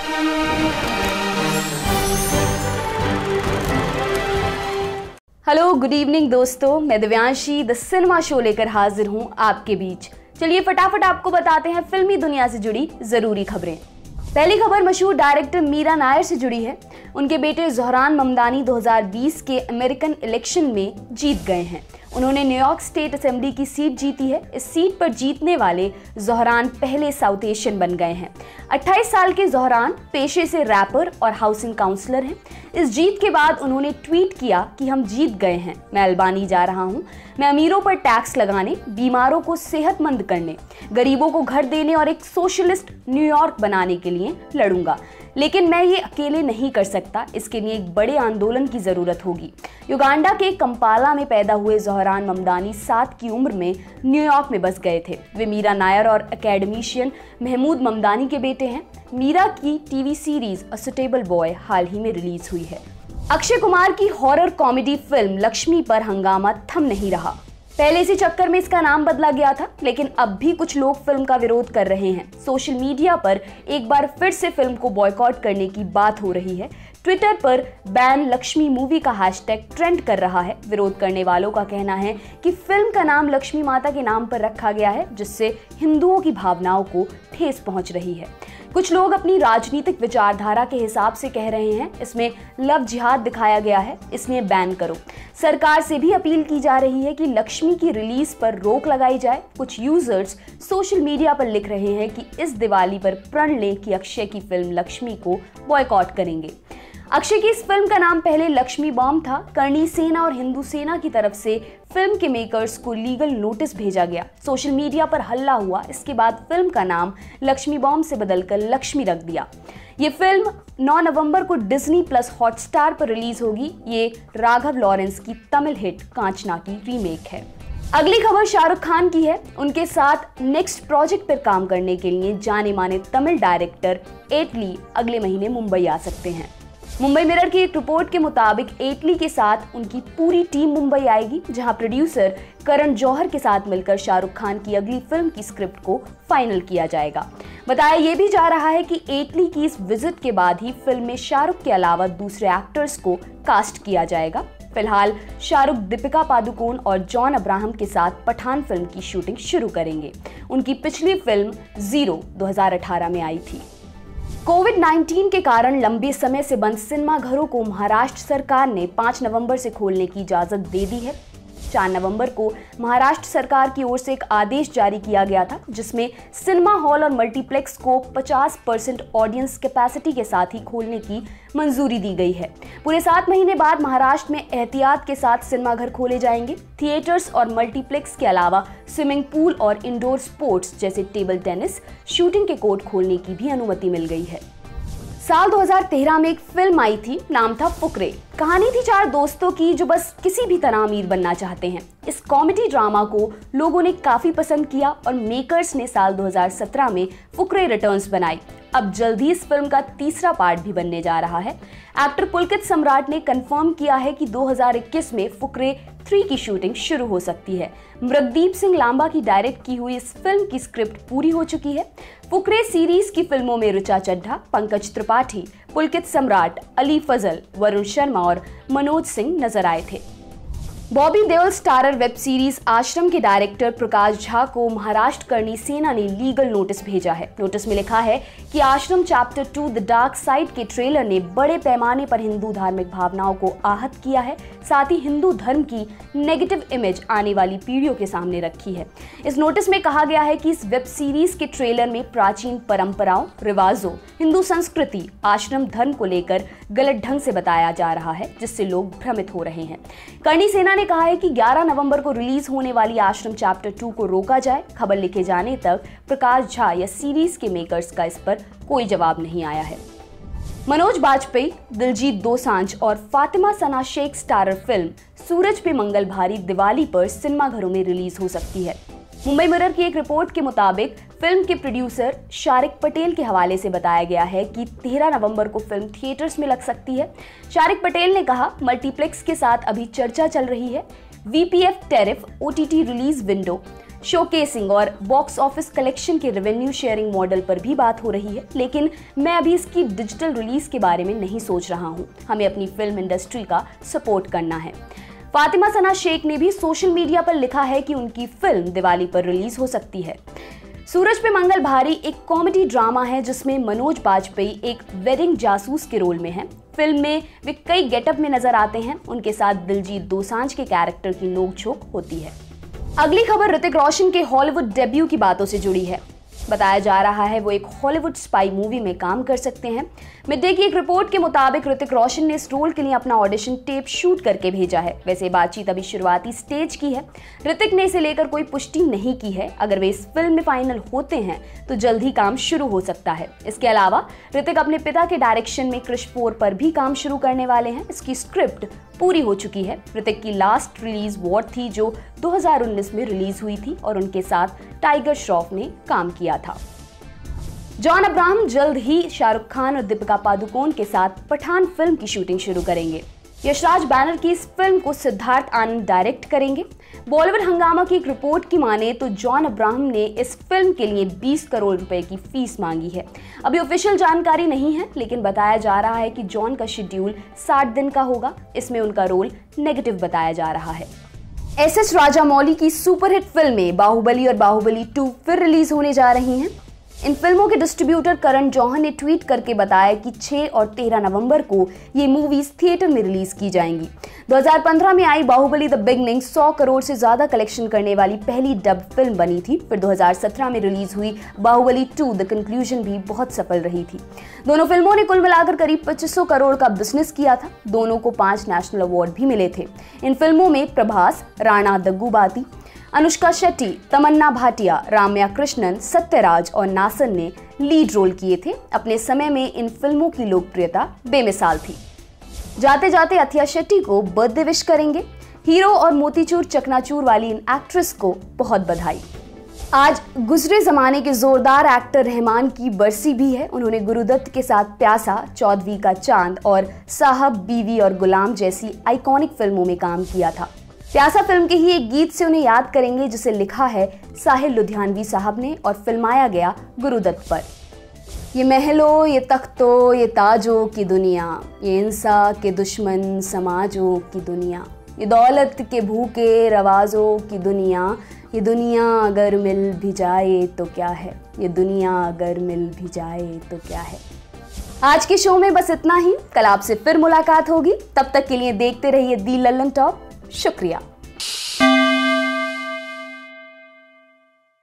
Hello, good evening दोस्तों। मैं Divyanshi the cinema show लेकर हाजिर हूं आपके बीच। चलिए फटाफट आपको बताते हैं फिल्मी दुनिया से जुड़ी जरूरी खबरें। पहली खबर मशहूर डायरेक्टर मीरा नायर से जुड़ी है। उनके बेटे ज़ोहरान ममदानी 2020 के अमेरिकन इलेक्शन में जीत गए हैं। उन्होंने न्यूयॉर्क स्टेट असेंबली की सीट जीती है। इस सीट पर जीतने वाले ज़ोहरान पहले साउथ एशियन बन गए हैं। 28 साल के ज़ोहरान पेशे से रैपर और हाउसिंग काउंसलर हैं। इस जीत के बाद उन्होंने ट्वीट किया कि हम जीत गए हैं, मैं अल्बानी जा रहा हूं। मैं अमीरों पर टैक्स लगाने, बीमारों को सेहतमंद करने, गरीबों को घर देने और एक सोशलिस्ट न्यूयॉर्क बनाने के लिए लड़ूंगा। लेकिन मैं ये अकेले नहीं कर सकता, इसके लिए एक बड़े आंदोलन की जरूरत होगी। युगांडा के कंपाला में पैदा हुए ज़ोहरान ममदानी 7 की उम्र में न्यूयॉर्क में बस गए थे। वे मीरा नायर और एकेडमिशियन महमूद ममदानी के बेटे हैं। मीरा की TV series a suitable boy हाल ही में रिलीज हुई है। अक्षय कुमार की हॉरर कॉमेडी फिल्म लक्ष्मी पर हंगामा थम नहीं रहा। पहले इसी चक्कर में इसका नाम बदला गया था, लेकिन अब भी कुछ लोग फिल्म का विरोध कर रहे हैं। सोशल मीडिया पर एक बार फिर से फिल्म को बॉयकॉट करने की बात हो रही है। ट्विटर पर बैन लक्ष्मी मूवी का हैशटैग ट्रेंड कर रहा है। विरोध करने वालों का कहना है कि फिल्म का नाम लक्ष्मी माता के नाम पर रखा गया है, जिससे हिंदुओं की भावनाओं को ठेस पहुंच रही है। कुछ लोग अपनी राजनीतिक विचारधारा के हिसाब से कह रहे हैं इसमें लव जिहाद दिखाया गया है, इसलिए बैन करो। सरकार से भी अपील की जा रही है कि लक्ष्मी की रिलीज पर रोक लगाई जाए। कुछ यूजर्स सोशल मीडिया पर लिख रहे हैं कि इस दिवाली पर प्रण लें कि अक्षय की फिल्म लक्ष्मी को बॉयकॉट करेंगे। अक्षय की इस फिल्म का नाम पहले लक्ष्मी बॉम्ब था। करणी सेना और हिंदू सेना की तरफ से फिल्म के मेकर्स को लीगल नोटिस भेजा गया। सोशल मीडिया पर हल्ला हुआ। इसके बाद फिल्म का नाम लक्ष्मी बॉम्ब से बदलकर लक्ष्मी रख दिया। ये फिल्म 9 नवंबर को डिज्नी प्लस हॉटस्टार पर रिलीज होगी। ये राघव लॉरेंस की तमिल हिट कांचना की रीमेक है। अगली खबर शाहरुख खान की है। उनके साथ नेक्स्ट प्रोजेक्ट पर काम करने के लिए जाने माने तमिल डायरेक्टर एटली अगले महीने मुंबई आ सकते हैं। मुंबई मिरर की एक रिपोर्ट के मुताबिक एटली के साथ उनकी पूरी टीम मुंबई आएगी, जहां प्रोड्यूसर करण जौहर के साथ मिलकर शाहरुख खान की अगली फिल्म की स्क्रिप्ट को फाइनल किया जाएगा। बताया यह भी जा रहा है कि एटली की इस विजिट के बाद ही फिल्म में शाहरुख के अलावा दूसरे एक्टर्स को कास्ट किया जाएगा। फिलहाल शाहरुख दीपिका पादुकोण और जॉन अब्राहम के साथ पठान फिल्म की शूटिंग शुरू करेंगे। उनकी पिछली फिल्म जीरो 2018 में आई थी। कोविड-19 के कारण लंबे समय से बंद सिनेमा घरों को महाराष्ट्र सरकार ने 5 नवंबर से खोलने की इजाजत दे दी है। 4 नवंबर को महाराष्ट्र सरकार की ओर से एक आदेश जारी किया गया था, जिसमें सिनेमा हॉल और मल्टीप्लेक्स को 50% ऑडियंस कैपेसिटी के साथ ही खोलने की मंजूरी दी गई है। पूरे 7 महीने बाद महाराष्ट्र में एहतियात के साथ सिनेमा घर खोले जाएंगे। थिएटर्स और मल्टीप्लेक्स के अलावा स्विमिंग पूल और इंडोर स्पोर्ट्स जैसे टेबल टेनिस, शूटिंग के कोर्ट खोलने की भी अनुमति मिल गई है। साल 2013 में एक फिल्म आई थी, नाम था फुकरे। कहानी थी 4 दोस्तों की जो बस किसी भी तरह अमीर बनना चाहते हैं। इस कॉमेडी ड्रामा को लोगों ने काफी पसंद किया और मेकर्स ने साल 2017 में फुकरे रिटर्न्स बनाई। अब जल्दी इस फिल्म का तीसरा पार्ट भी बनने जा रहा है। एक्टर पुलकित सम्राट ने कंफर्म किया है कि 2021 में फुकरे 3 की शूटिंग शुरू हो सकती है। मृगदीप सिंह लांबा की डायरेक्ट की हुई इस फिल्म की स्क्रिप्ट पूरी हो चुकी है। फुकरे सीरीज की फिल्मों में ऋचा चड्ढा, पंकज त्रिपाठी, पुलकित सम्राट, अली फजल, वरुण शर्मा और मनोज सिंह नजर आए थे। Bobby Deol starrer web series Aashram के डायरेक्टर प्रकाश झा को महाराष्ट्र करणी सेना ने लीगल नोटिस भेजा है। नोटिस में लिखा है कि Aashram chapter 2 the dark side के ट्रेलर ने बड़े पैमाने पर हिंदू धार्मिक भावनाओं को आहत किया है, साथ ही हिंदू धर्म की नेगेटिव इमेज आने वाली पीढ़ियों के सामने रखी है। इस नोटिस में कहा गया है कि इस वेब सीरीज के ट्रेलर में प्राचीन परंपराओं, रिवाजों, हिंदू संस्कृति, आश्रम धर्म को लेकर गलत ढंग से बताया जा रहा है, जिससे लोग भ्रमित हो रहे हैं। करणी सेना ने कहा है कि 11 नवंबर को रिलीज होने वाली आश्रम चैप्टर 2 को रोका जाए। खबर लिखे जाने तक प्रकाश झा या सीरीज के मेकर्स का इस पर कोई जवाब नहीं आया है। मनोज बाजपेयी, दिलजीत दोसांझ और फातिमा सना शेख स्टारर फिल्म सूरज पे मंगल भारी दिवाली पर सिनेमाघरों में रिलीज हो सकती है। मुंबई मिरर की एक रिपोर्ट के मुताबिक फिल्म के प्रोड्यूसर शारिक पटेल के हवाले से बताया गया है कि 13 नवंबर को फिल्म थिएटर्स में लग सकती है। शारिक पटेल ने कहा, मल्टीप्लेक्स के साथ अभी चर्चा चल रही है। VPF tariff, OTT release window, showcasing और बॉक्स ऑफिस कलेक्शन के रेवेन्यू शेयरिंग मॉडल पर भी बात हो रही है, लेकिन मैं अभी इसकी डिजिटल रिलीज के बारे में नहीं सोच रहा हूँ। हमें अपनी फिल्म इंडस्ट्री का सपोर्ट करना है। फातिमा सना शेख ने भी सोशल मीडिया पर लिखा है कि उनकी फिल्म दिवाली पर रिलीज हो सकती है। सूरज पे मंगल भारी एक कॉमेडी ड्रामा है जिसमें मनोज बाजपेयी एक वेडिंग जासूस के रोल में हैं। फिल्म में वे कई गेटअप में नजर आते हैं। उनके साथ दिलजीत दोसांझ के कैरेक्टर की नोकझोंक होती है। अगली खबर ऋतिक रोशन के हॉलीवुड डेब्यू की बातों से जुड़ी है। बताया जा रहा है वो एक हॉलीवुड स्पाई मूवी में काम कर सकते हैं। मिड-डे की एक रिपोर्ट के मुताबिक ऋतिक रोशन ने इस रोल के लिए अपना ऑडिशन टेप शूट करके भेजा है। वैसे बातचीत अभी शुरुआती स्टेज की है। ऋतिक ने इसे लेकर कोई पुष्टि नहीं की है। अगर वे इस फिल्म में फाइनल होते हैं तो जल्द ही काम शुरू हो सकता है। इसके अलावा ऋतिक अपने पिता के डायरेक्शन में क्रिश 4 पर भी काम शुरू करने वाले हैं। इसकी स्क्रिप्ट पूरी हो चुकी है। ऋतिक की लास्ट रिलीज वॉर थी जो 2019 में रिलीज हुई थी और उनके साथ टाइगर श्रॉफ ने काम किया था। जॉन अब्राहम जल्द ही शाहरुख खान और दीपिका पादुकोण के साथ पठान फिल्म की शूटिंग शुरू करेंगे। यशराज बैनर की इस फिल्म को सिद्धार्थ आनंद डायरेक्ट करेंगे। बॉलीवुड हंगामा की एक रिपोर्ट की माने तो जॉन अब्राहम ने इस फिल्म के लिए 20 करोड़ रुपए की फीस मांगी है। अभी ऑफिशियल जानकारी नहीं है, लेकिन बताया जा रहा है कि जॉन का शेड्यूल 60 दिन का होगा। इसमें उनका रोल नेगेटिव बताया जा रहा है। एस राजामौली की सुपरहिट फिल्में बाहुबली और बाहुबली 2 फिर रिलीज होने जा रही हैं। इन फिल्मों के डिस्ट्रीब्यूटर करण जौहर ने ट्वीट करके बताया कि 6 और 13 नवंबर को ये मूवीज थिएटर में रिलीज की जाएंगी। 2015 में आई बाहुबली द बिगनिंग 100 करोड़ से ज्यादा कलेक्शन करने वाली पहली डब फिल्म बनी थी। फिर 2017 में रिलीज हुई बाहुबली 2 द कंक्लूजन भी बहुत सफल रही थी। दोनों फिल्मों ने कुल मिलाकर करीब 2500 करोड़ का बिजनेस किया था। दोनों को 5 नेशनल अवार्ड भी मिले थे। इन फिल्मों में प्रभास, राणा दग्गूबाती, अनुष्का शेट्टी, तमन्ना भाटिया, राम्या कृष्णन, सत्यराज और नासन ने लीड रोल किए थे। अपने समय में इन फिल्मों की लोकप्रियता बेमिसाल थी। जाते जाते अथिया शेट्टी को बर्थडे विश करेंगे। हीरो और मोतीचूर चकनाचूर वाली इन एक्ट्रेस को बहुत बधाई। आज गुजरे जमाने के जोरदार एक्टर रहमान की बरसी भी है। उन्होंने गुरुदत्त के साथ प्यासा, चौदवी का चांद और साहब, बीवी और गुलाम जैसी आइकॉनिक फिल्मों में काम किया था। प्यासा फिल्म के ही एक गीत से उन्हें याद करेंगे जिसे लिखा है साहिल लुधियानवी साहब ने और फिल्माया गया गुरुदत्त पर। ये महलों, ये तख्तों, ये ताजों की दुनिया, ये इंसा के दुश्मन समाजों की दुनिया, ये दौलत के भूखे रवाजों की दुनिया, ये दुनिया अगर मिल भी जाए तो क्या है, ये दुनिया अगर मिल भी जाए तो क्या है। आज के शो में बस इतना ही। कल आपसे फिर मुलाकात होगी। तब तक के लिए देखते रहिए दी लल्लन टॉप। शुक्रिया।